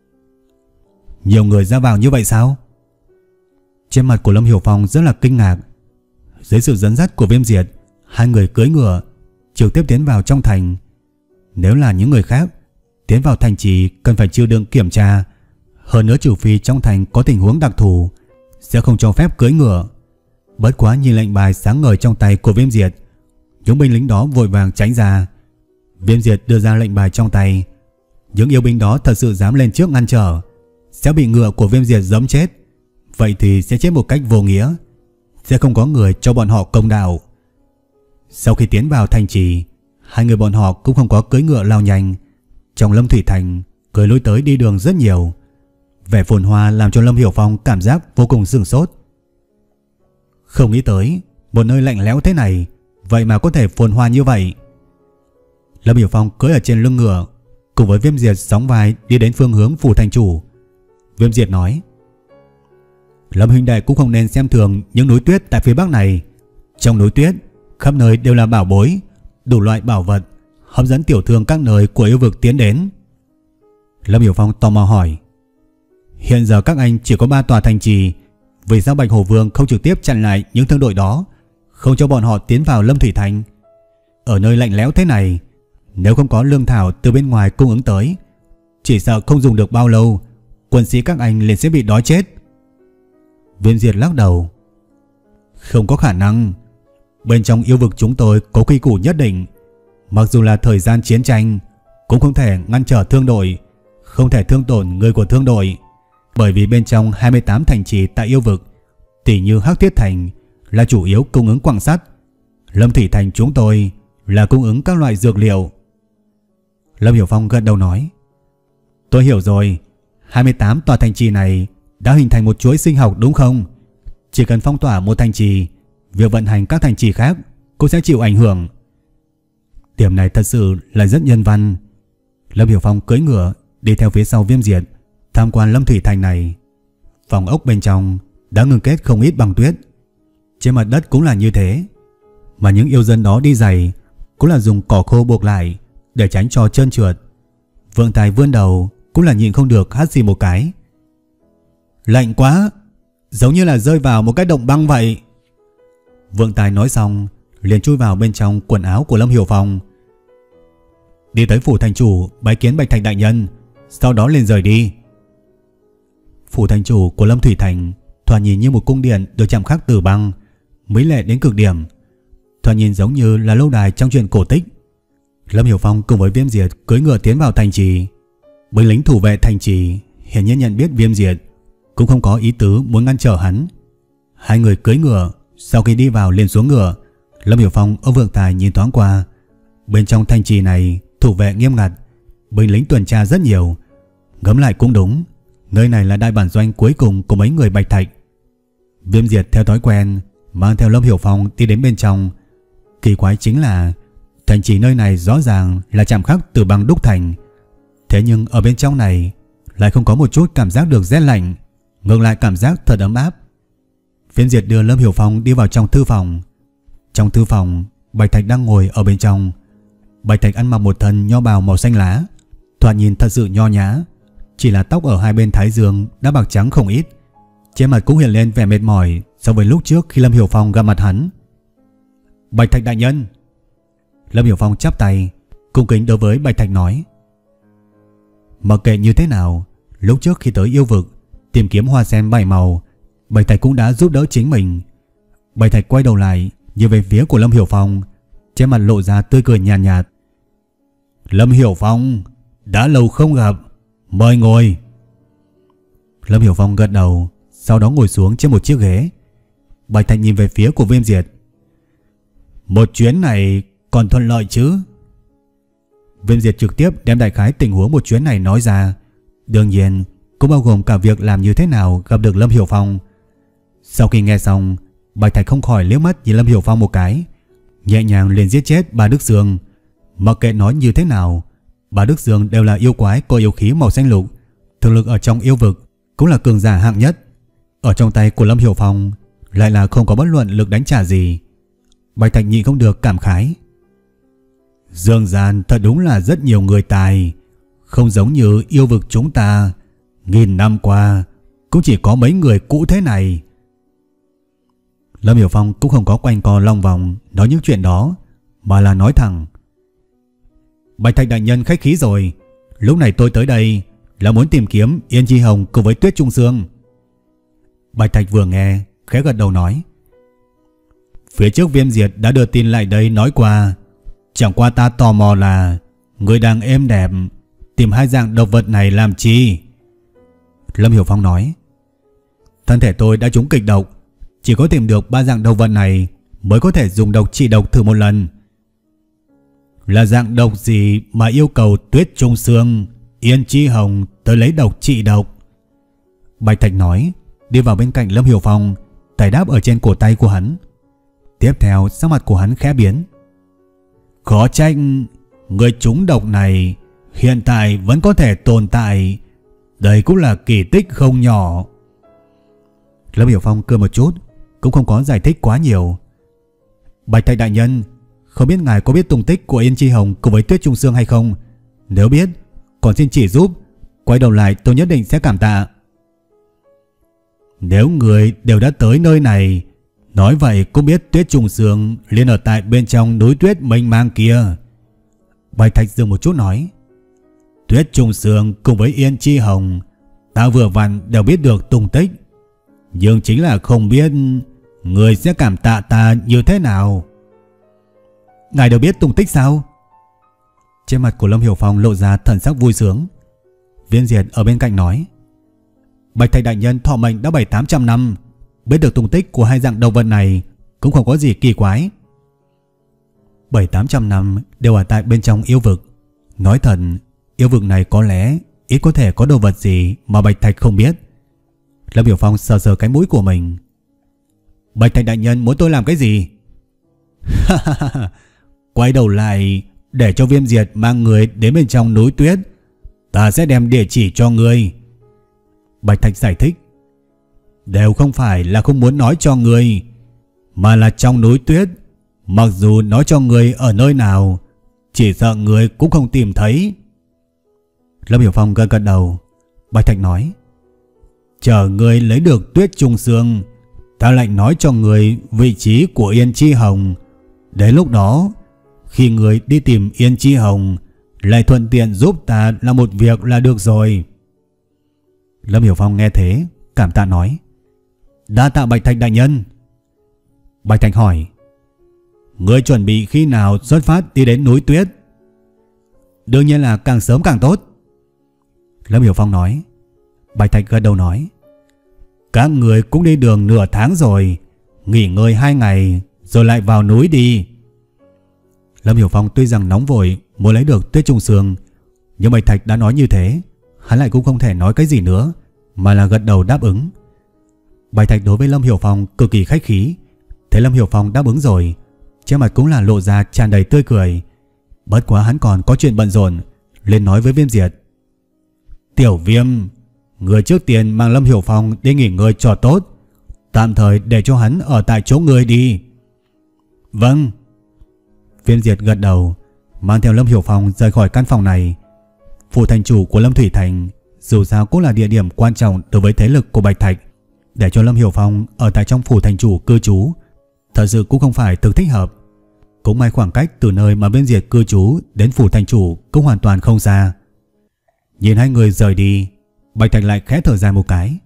Nhiều người ra vào như vậy sao? Trên mặt của Lâm Hiểu Phong rất là kinh ngạc. Dưới sự dẫn dắt của Viêm Diệt, hai người cưỡi ngựa trực tiếp tiến vào trong thành. Nếu là những người khác, tiến vào thành trì cần phải chịu đựng kiểm tra. Hơn nữa trừ phi trong thành có tình huống đặc thù, sẽ không cho phép cưỡi ngựa. Bất quá nhìn lệnh bài sáng ngời trong tay của Viêm Diệt, những binh lính đó vội vàng tránh ra. Viêm Diệt đưa ra lệnh bài trong tay. Những yêu binh đó thật sự dám lên trước ngăn trở, sẽ bị ngựa của Viêm Diệt giẫm chết. Vậy thì sẽ chết một cách vô nghĩa, sẽ không có người cho bọn họ công đạo. Sau khi tiến vào thành trì, hai người bọn họ cũng không có cưỡi ngựa lao nhanh. Trong Lâm Thủy Thành, người lối tới đi đường rất nhiều. Vẻ phồn hoa làm cho Lâm Hiểu Phong cảm giác vô cùng sửng sốt. Không nghĩ tới một nơi lạnh lẽo thế này vậy mà có thể phồn hoa như vậy. Lâm Hiểu Phong cưỡi ở trên lưng ngựa, cùng với Viêm Diệt sóng vai đi đến phương hướng phủ thành chủ. Viêm Diệt nói: Lâm huynh đệ cũng không nên xem thường những núi tuyết tại phía bắc này. Trong núi tuyết khắp nơi đều là bảo bối, đủ loại bảo vật hấp dẫn tiểu thương các nơi của yêu vực tiến đến. Lâm Hiểu Phong tò mò hỏi: Hiện giờ các anh chỉ có ba tòa thành trì, vì sao Bạch Hổ Vương không trực tiếp chặn lại những thương đội đó, không cho bọn họ tiến vào Lâm Thủy Thành? Ở nơi lạnh lẽo thế này, nếu không có lương thảo từ bên ngoài cung ứng tới, chỉ sợ không dùng được bao lâu, quân sĩ các anh liền sẽ bị đói chết. Viêm Diệt lắc đầu: Không có khả năng. Bên trong yêu vực chúng tôi có quy củ nhất định, mặc dù là thời gian chiến tranh cũng không thể ngăn trở thương đội, không thể thương tổn người của thương đội. Bởi vì bên trong hai mươi tám thành trì tại yêu vực, tỷ như Hắc Thiết Thành là chủ yếu cung ứng quặng sắt, Lâm Thủy Thành chúng tôi là cung ứng các loại dược liệu. Lâm Hiểu Phong gật đầu nói: Tôi hiểu rồi, hai mươi tám tòa thành trì này đã hình thành một chuỗi sinh học đúng không? Chỉ cần phong tỏa một thành trì, việc vận hành các thành trì khác cũng sẽ chịu ảnh hưởng. Điểm này thật sự là rất nhân văn. Lâm Hiểu Phong cưỡi ngựa đi theo phía sau Viêm Diệt tham quan Lâm Thủy Thành này. Phòng ốc bên trong đã ngưng kết không ít băng tuyết, trên mặt đất cũng là như thế. Mà những yêu dân đó đi giày cũng là dùng cỏ khô buộc lại để tránh cho trơn trượt. Vượng Tài vươn đầu cũng là nhịn không được hắt xì một cái. Lạnh quá, giống như là rơi vào một cái động băng vậy. Vượng Tài nói xong liền chui vào bên trong quần áo của Lâm Hiểu Phong. Đi tới phủ thành chủ bái kiến Bạch Thạch đại nhân, sau đó liền rời đi. Phủ thành chủ của Lâm Thủy Thành thoạt nhìn như một cung điện được chạm khắc từ băng, mỹ lệ đến cực điểm, thoạt nhìn giống như là lâu đài trong truyện cổ tích. Lâm Hiểu Phong cùng với Viêm Diệt cưỡi ngựa tiến vào thành trì. Binh lính thủ vệ thành trì hiển nhiên nhận biết Viêm Diệt, cũng không có ý tứ muốn ngăn trở hắn. Hai người cưỡi ngựa, sau khi đi vào liền xuống ngựa. Lâm Hiểu Phong ở Vượng Tài nhìn thoáng qua. Bên trong thành trì này thủ vệ nghiêm ngặt, binh lính tuần tra rất nhiều. Ngẫm lại cũng đúng, nơi này là đại bản doanh cuối cùng của mấy người Bạch Thạch. Viêm Diệt theo thói quen mang theo Lâm Hiểu Phong đi đến bên trong. Kỳ quái chính là thành trì nơi này rõ ràng là chạm khắc từ băng đúc thành, thế nhưng ở bên trong này lại không có một chút cảm giác được rét lạnh, ngược lại cảm giác thật ấm áp. Viêm Diệt đưa Lâm Hiểu Phong đi vào trong thư phòng. Trong thư phòng, Bạch Thạch đang ngồi ở bên trong. Bạch Thạch ăn mặc một thân nho bào màu xanh lá, thoạt nhìn thật sự nho nhã, chỉ là tóc ở hai bên thái dương đã bạc trắng không ít. Trên mặt cũng hiện lên vẻ mệt mỏi so với lúc trước khi Lâm Hiểu Phong gặp mặt hắn. Bạch Thạch đại nhân. Lâm Hiểu Phong chắp tay cung kính đối với Bạch Thạch nói: Mặc kệ như thế nào, lúc trước khi tới yêu vực tìm kiếm hoa sen bảy màu, Bạch Thạch cũng đã giúp đỡ chính mình. Bạch Thạch quay đầu lại nhìn về phía của Lâm Hiểu Phong, trên mặt lộ ra tươi cười nhàn nhạt, nhạt. Lâm Hiểu Phong, đã lâu không gặp, mời ngồi. Lâm Hiểu Phong gật đầu, sau đó ngồi xuống trên một chiếc ghế. Bạch Thạch nhìn về phía của Viêm Diệt. Một chuyến này còn thuận lợi chứ? Viêm Diệt trực tiếp đem đại khái tình huống một chuyến này nói ra, đương nhiên cũng bao gồm cả việc làm như thế nào gặp được Lâm Hiểu Phong. Sau khi nghe xong, Bạch Thạch không khỏi liếc mắt nhìn Lâm Hiểu Phong một cái, nhẹ nhàng liền giết chết Ba Đức Dương. Mặc kệ nói như thế nào, Ba Đức Dương đều là yêu quái có yêu khí màu xanh lục, thực lực ở trong yêu vực cũng là cường giả hạng nhất. Ở trong tay của Lâm Hiểu Phong lại là không có bất luận lực đánh trả gì. Bạch Thạch nhịn không được cảm khái. Dương gian thật đúng là rất nhiều người tài, không giống như yêu vực chúng ta, nghìn năm qua cũng chỉ có mấy người cũ thế này. Lâm Hiểu Phong cũng không có quanh co long vòng nói những chuyện đó, mà là nói thẳng. Bạch Thạch đại nhân khách khí rồi, lúc này tôi tới đây là muốn tìm kiếm Yên Chi Hồng cùng với Tuyết Trung Sương. Bạch Thạch vừa nghe khẽ gật đầu nói. Phía trước Viêm Diệt đã đưa tin lại đây nói qua, chẳng qua ta tò mò là người đang êm đẹp tìm hai dạng độc vật này làm chi? Lâm Hiểu Phong nói. Thân thể tôi đã trúng kịch độc, chỉ có tìm được ba dạng độc vật này mới có thể dùng độc trị độc thử một lần. Là dạng độc gì mà yêu cầu Tuyết Trung Sương, Yên Chi Hồng tới lấy độc trị độc? Bạch Thạch nói, đi vào bên cạnh Lâm Hiểu Phong, tay đáp ở trên cổ tay của hắn. Tiếp theo sắc mặt của hắn khẽ biến. Khó trách người trúng độc này hiện tại vẫn có thể tồn tại, đây cũng là kỳ tích không nhỏ. Lâm Hiểu Phong cười một chút, cũng không có giải thích quá nhiều. Bạch Thạch đại nhân, không biết ngài có biết tung tích của Yên Chi Hồng cùng với Tuyết Trung Sương hay không? Nếu biết, còn xin chỉ giúp, quay đầu lại tôi nhất định sẽ cảm tạ. Nếu người đều đã tới nơi này, nói vậy cũng biết Tuyết Trung Sương liền ở tại bên trong núi tuyết mênh mang kia. Bạch Thạch dừng một chút nói. Tuyết Trung Sương cùng với Yên Chi Hồng ta vừa vặn đều biết được tung tích, nhưng chính là không biết người sẽ cảm tạ ta như thế nào. Ngài đều biết tung tích sao? Trên mặt của Lâm Hiểu Phong lộ ra thần sắc vui sướng. Viên Diệt ở bên cạnh nói. Bạch Thạch đại nhân thọ mệnh đã bảy tám trăm năm, biết được tung tích của hai dạng độc vật này cũng không có gì kỳ quái. Bảy tám trăm năm đều ở tại bên trong yêu vực. Nói thật, yêu vực này có lẽ ít có thể có đồ vật gì mà Bạch Thạch không biết. Lâm Hiểu Phong sờ sờ cái mũi của mình. Bạch Thạch đại nhân muốn tôi làm cái gì? Quay đầu lại để cho Viêm Diệt mang người đến bên trong núi tuyết, ta sẽ đem địa chỉ cho ngươi. Bạch Thạch giải thích. Đều không phải là không muốn nói cho ngươi, mà là trong núi tuyết, mặc dù nói cho ngươi ở nơi nào, chỉ sợ ngươi cũng không tìm thấy. Lâm Hiểu Phong gật gật đầu. Bạch Thạch nói. Chờ ngươi lấy được Tuyết Trung Sương, ta lại nói cho ngươi vị trí của Yên Chi Hồng. Đến lúc đó, khi ngươi đi tìm Yên Chi Hồng, lại thuận tiện giúp ta làm một việc là được rồi. Lâm Hiểu Phong nghe thế, cảm tạ nói. Đa tạ Bạch Thạch đại nhân. Bạch Thạch hỏi. Ngươi chuẩn bị khi nào xuất phát đi đến núi tuyết? Đương nhiên là càng sớm càng tốt. Lâm Hiểu Phong nói. Bạch Thạch gật đầu nói. Các người cũng đi đường nửa tháng rồi, nghỉ ngơi hai ngày rồi lại vào núi đi. Lâm Hiểu Phong tuy rằng nóng vội muốn lấy được Tuyết Trung Sương, nhưng Bạch Thạch đã nói như thế, hắn lại cũng không thể nói cái gì nữa, mà là gật đầu đáp ứng. Bạch Thạch đối với Lâm Hiểu Phong cực kỳ khách khí. Thấy Lâm Hiểu Phong đáp ứng rồi, trên mặt cũng là lộ ra tràn đầy tươi cười. Bất quá hắn còn có chuyện bận rộn, liền nói với Viêm Diệt. Tiểu Viêm, người trước tiên mang Lâm Hiểu Phong đi nghỉ ngơi cho tốt, tạm thời để cho hắn ở tại chỗ người đi. Vâng. Viêm Diệt gật đầu, mang theo Lâm Hiểu Phong rời khỏi căn phòng này. Phủ thành chủ của Lâm Thủy Thành dù sao cũng là địa điểm quan trọng đối với thế lực của Bạch Thạch. Để cho Lâm Hiểu Phong ở tại trong phủ thành chủ cư trú thật sự cũng không phải thực thích hợp. Cũng may khoảng cách từ nơi mà Viêm Diệt cư trú đến phủ thành chủ cũng hoàn toàn không xa. Nhìn hai người rời đi, Bạch Thạch lại khẽ thở dài một cái.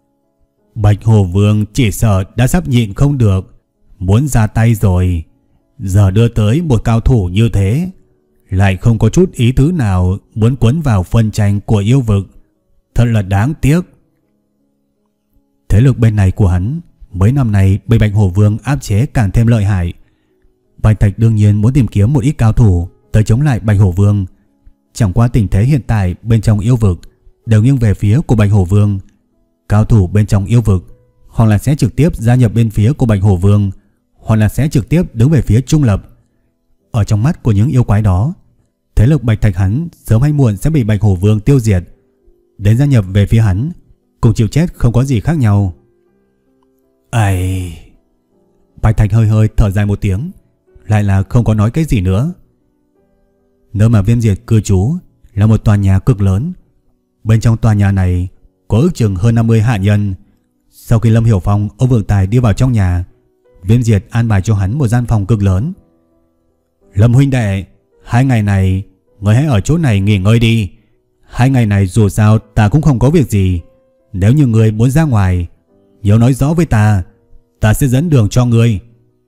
Bạch Hồ Vương chỉ sợ đã sắp nhịn không được, muốn ra tay rồi. Giờ đưa tới một cao thủ như thế, lại không có chút ý tứ nào muốn quấn vào phân tranh của yêu vực, thật là đáng tiếc. Thế lực bên này của hắn mấy năm nay bị Bạch Hổ Vương áp chế càng thêm lợi hại. Bạch Thạch đương nhiên muốn tìm kiếm một ít cao thủ tới chống lại Bạch Hổ Vương. Chẳng qua tình thế hiện tại bên trong yêu vực đều nghiêng về phía của Bạch Hổ Vương. Cao thủ bên trong yêu vực hoặc là sẽ trực tiếp gia nhập bên phía của Bạch Hổ Vương, hoặc là sẽ trực tiếp đứng về phía trung lập. Ở trong mắt của những yêu quái đó, thế lực Bạch Thạch hắn sớm hay muộn sẽ bị Bạch Hổ Vương tiêu diệt. Đến gia nhập về phía hắn cùng chịu chết không có gì khác nhau. Ai... Bạch Thạch hơi hơi thở dài một tiếng, lại là không có nói cái gì nữa. Nơi mà Viêm Diệt cư trú là một tòa nhà cực lớn. Bên trong tòa nhà này có ước chừng hơn năm mươi hạ nhân. Sau khi Lâm Hiểu Phong, Âu Vượng Tài đi vào trong nhà, Viêm Diệt an bài cho hắn một gian phòng cực lớn. Lâm huynh đệ, hai ngày này người hãy ở chỗ này nghỉ ngơi đi. Hai ngày này dù sao ta cũng không có việc gì. Nếu như người muốn ra ngoài, nhớ nói rõ với ta, ta sẽ dẫn đường cho người.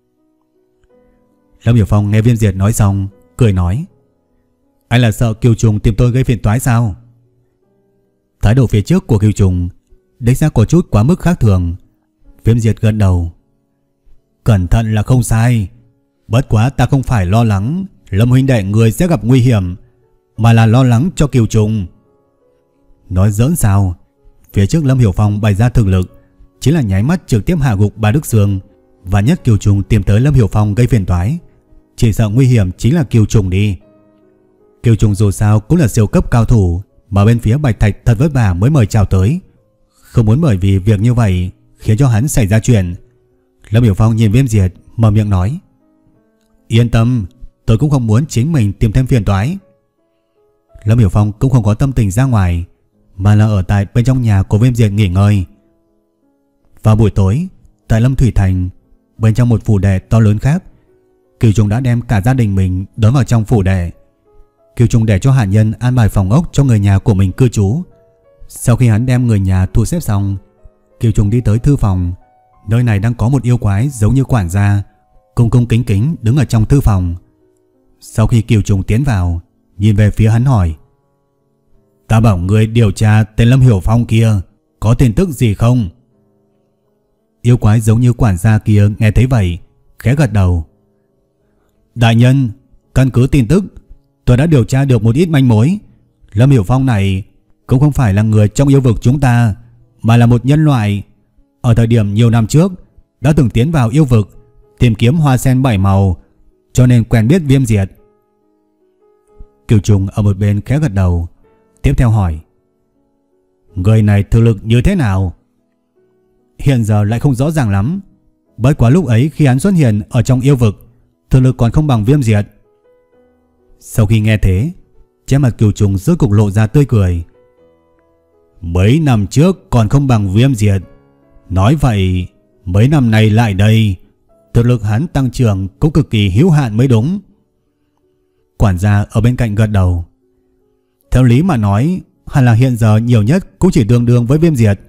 Lâm Hiểu Phong nghe Viêm Diệt nói xong, cười nói: Anh là sợ Kiều Trùng tìm tôi gây phiền toái sao? Thái độ phía trước của Kiều Trùng đích xác có chút quá mức khác thường. Viêm Diệt gật đầu: Cẩn thận là không sai, bất quá ta không phải lo lắng Lâm huynh đệ người sẽ gặp nguy hiểm, mà là lo lắng cho Kiều Trùng. Nói giỡn sao? Phía trước Lâm Hiểu Phong bày ra thực lực chính là nháy mắt trực tiếp hạ gục Ba Đức Sương, và nhất Kiều Trùng tìm tới Lâm Hiểu Phong gây phiền toái, chỉ sợ nguy hiểm chính là Kiều Trùng đi. Kiều Trùng dù sao cũng là siêu cấp cao thủ mà bên phía Bạch Thạch thật vất vả mới mời chào tới, không muốn bởi vì việc như vậy khiến cho hắn xảy ra chuyện. Lâm Hiểu Phong nhìn Viêm Diệt mở miệng nói: Yên tâm, tôi cũng không muốn chính mình tìm thêm phiền toái. Lâm Hiểu Phong cũng không có tâm tình ra ngoài, mà là ở tại bên trong nhà của Viêm Diệt nghỉ ngơi. Vào buổi tối, tại Lâm Thủy Thành, bên trong một phủ đệ to lớn khác, Kiều Trùng đã đem cả gia đình mình đón vào trong phủ đệ. Kiều Trùng để cho hạ nhân an bài phòng ốc cho người nhà của mình cư trú. Sau khi hắn đem người nhà thu xếp xong, Kiều Trùng đi tới thư phòng. Nơi này đang có một yêu quái giống như quản gia, cung cung kính kính đứng ở trong thư phòng. Sau khi Kiều Trùng tiến vào, nhìn về phía hắn hỏi: Ta bảo người điều tra tên Lâm Hiểu Phong kia, có tin tức gì không? Yêu quái giống như quản gia kia nghe thấy vậy, khẽ gật đầu: Đại nhân, căn cứ tin tức, tôi đã điều tra được một ít manh mối. Lâm Hiểu Phong này cũng không phải là người trong yêu vực chúng ta, mà là một nhân loại. Ở thời điểm nhiều năm trước đã từng tiến vào yêu vực tìm kiếm hoa sen bảy màu, cho nên quen biết Viêm Diệt. Kiều Trùng ở một bên khẽ gật đầu, tiếp theo hỏi: Người này thực lực như thế nào? Hiện giờ lại không rõ ràng lắm, bất quá lúc ấy khi hắn xuất hiện ở trong yêu vực, thực lực còn không bằng Viêm Diệt. Sau khi nghe thế, che mặt Kiều Trùng rốt cục lộ ra tươi cười: Mấy năm trước còn không bằng Viêm Diệt, nói vậy mấy năm nay lại đây, thực lực hắn tăng trưởng cũng cực kỳ hữu hạn mới đúng. Quản gia ở bên cạnh gật đầu: Theo lý mà nói, hẳn là hiện giờ nhiều nhất cũng chỉ tương đương với Viêm Diệt.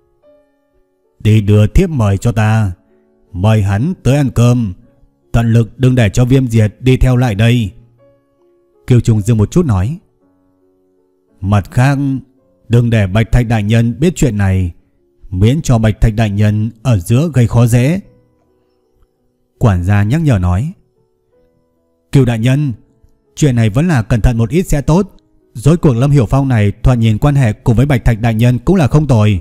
Đi đưa thiếp mời cho ta, mời hắn tới ăn cơm, tận lực đừng để cho Viêm Diệt đi theo lại đây. Kiều Trùng dừng một chút nói: Mặt khác, đừng để Bạch Thạch đại nhân biết chuyện này, miễn cho Bạch Thạch đại nhân ở giữa gây khó dễ. Quản gia nhắc nhở nói: Kiều đại nhân, chuyện này vẫn là cẩn thận một ít sẽ tốt. Rốt cuộc Lâm Hiểu Phong này thoạt nhìn quan hệ cùng với Bạch Thạch đại nhân cũng là không tồi.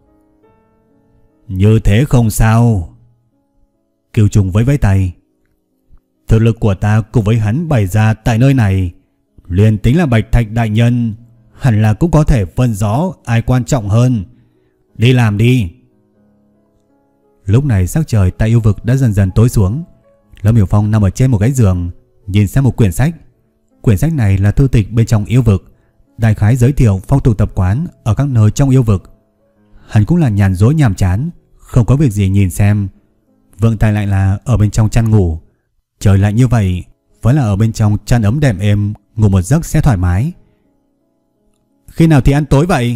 Như thế không sao. Kiều Trùng vẫy vẫy tay: Thực lực của ta cùng với hắn bày ra tại nơi này, liền tính là Bạch Thạch đại nhân hẳn là cũng có thể phân rõ ai quan trọng hơn. Đi làm đi. Lúc này sắc trời tại yêu vực đã dần dần tối xuống. Lâm Hiểu Phong nằm ở trên một cái giường, nhìn xem một quyển sách. Quyển sách này là thư tịch bên trong yêu vực, đại khái giới thiệu phong tục tập quán ở các nơi trong yêu vực. Hắn cũng là nhàn rỗi nhàm chán, không có việc gì nhìn xem. Vượng Tài lại là ở bên trong chăn ngủ. Trời lạnh như vậy, vẫn là ở bên trong chăn ấm đệm êm, ngủ một giấc sẽ thoải mái. Khi nào thì ăn tối vậy?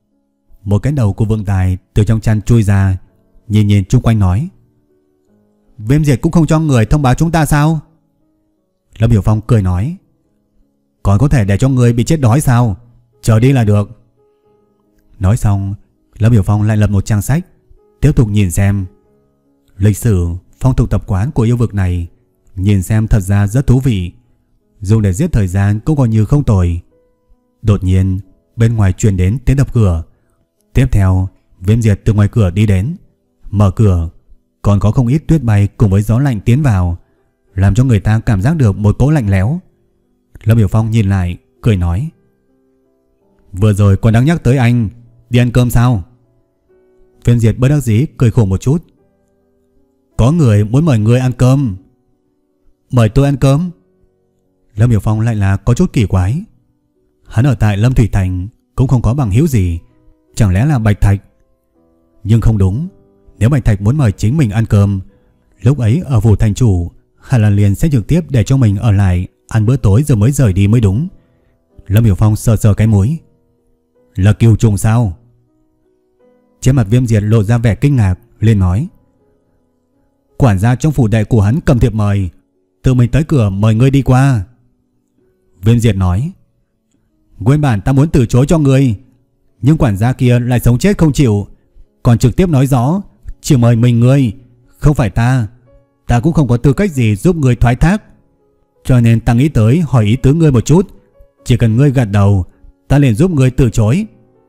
Một cái đầu của Vượng Tài từ trong chăn chui ra, nhìn nhìn chung quanh nói: Viêm Diệt cũng không cho người thông báo chúng ta sao? Lâm Hiểu Phong cười nói. Còn có thể để cho người bị chết đói sao? Chờ đi là được. Nói xong, Lâm Hiểu Phong lại lật một trang sách, tiếp tục nhìn xem. Lịch sử, phong tục tập quán của yêu vực này, nhìn xem thật ra rất thú vị. Dùng để giết thời gian cũng coi như không tồi. Đột nhiên, bên ngoài truyền đến tiếng đập cửa. Tiếp theo, Viêm Diệt từ ngoài cửa đi đến, mở cửa, còn có không ít tuyết bay cùng với gió lạnh tiến vào, làm cho người ta cảm giác được một cỗ lạnh lẽo. Lâm Hiểu Phong nhìn lại, cười nói. Vừa rồi còn đang nhắc tới anh, đi ăn cơm sao? Viêm Diệt bất đắc dĩ cười khổ một chút. Có người muốn mời người ăn cơm. Mời tôi ăn cơm? Lâm Hiểu Phong lại là có chút kỳ quái. Hắn ở tại Lâm Thủy Thành cũng không có bằng hữu gì, chẳng lẽ là Bạch Thạch? Nhưng không đúng, nếu Bạch Thạch muốn mời chính mình ăn cơm, lúc ấy ở phủ thành chủ Hà Lan liền sẽ trực tiếp để cho mình ở lại ăn bữa tối rồi mới rời đi mới đúng. Lâm Hiểu Phong sờ sờ cái mũi. Là Kiều Trùng sao? Trên mặt Viêm Diệt lộ ra vẻ kinh ngạc, liền nói. Quản gia trong phủ đệ của hắn cầm thiệp mời, tự mình tới cửa mời ngươi đi qua. Viêm Diệt nói. Nguyên bản ta muốn từ chối cho ngươi, nhưng quản gia kia lại sống chết không chịu, còn trực tiếp nói rõ chỉ mời mình ngươi, không phải ta. Ta cũng không có tư cách gì giúp ngươi thoái thác, cho nên ta nghĩ tới hỏi ý tứ ngươi một chút. Chỉ cần ngươi gật đầu, ta liền giúp ngươi từ chối.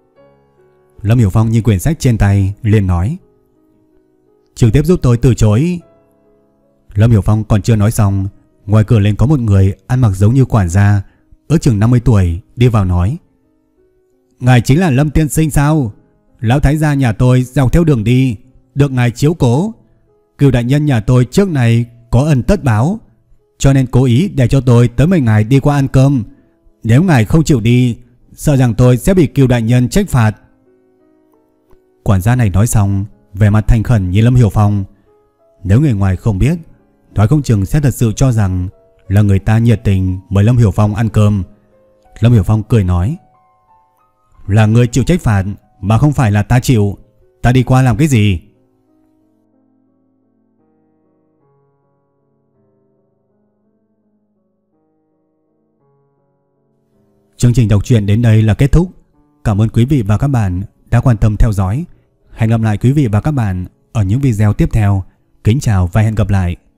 Lâm Hiểu Phong nhìn quyển sách trên tay, liền nói. Trực tiếp giúp tôi từ chối? Lâm Hiểu Phong còn chưa nói xong, ngoài cửa lên có một người ăn mặc giống như quản gia, ước chừng năm mươi tuổi, đi vào nói. Ngài chính là Lâm tiên sinh sao? Lão thái gia nhà tôi dọc theo đường đi, được ngài chiếu cố. Cửu đại nhân nhà tôi trước này có ân tất báo, cho nên cố ý để cho tôi tới mời ngài đi qua ăn cơm. Nếu ngài không chịu đi, sợ rằng tôi sẽ bị Cửu đại nhân trách phạt. Quản gia này nói xong, vẻ mặt thành khẩn nhìn Lâm Hiểu Phong. Nếu người ngoài không biết, nói không chừng sẽ thật sự cho rằng là người ta nhiệt tình mời Lâm Hiểu Phong ăn cơm. Lâm Hiểu Phong cười nói. Là người chịu trách phạt, mà không phải là ta chịu. Ta đi qua làm cái gì? Chương trình đọc truyện đến đây là kết thúc. Cảm ơn quý vị và các bạn đã quan tâm theo dõi. Hẹn gặp lại quý vị và các bạn ở những video tiếp theo. Kính chào và hẹn gặp lại.